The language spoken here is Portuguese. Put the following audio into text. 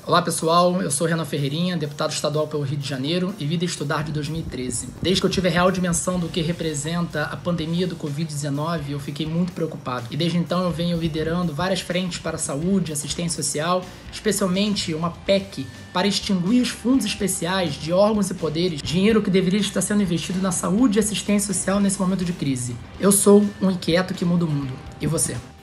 Olá pessoal, eu sou Renan Ferreirinha, deputado estadual pelo Rio de Janeiro e Vida Estudar de 2013. Desde que eu tive a real dimensão do que representa a pandemia do Covid-19, eu fiquei muito preocupado. E desde então eu venho liderando várias frentes para a saúde, assistência social, especialmente uma PEC para extinguir os fundos especiais de órgãos e poderes, dinheiro que deveria estar sendo investido na saúde e assistência social nesse momento de crise. Eu sou um inquieto que muda o mundo. E você?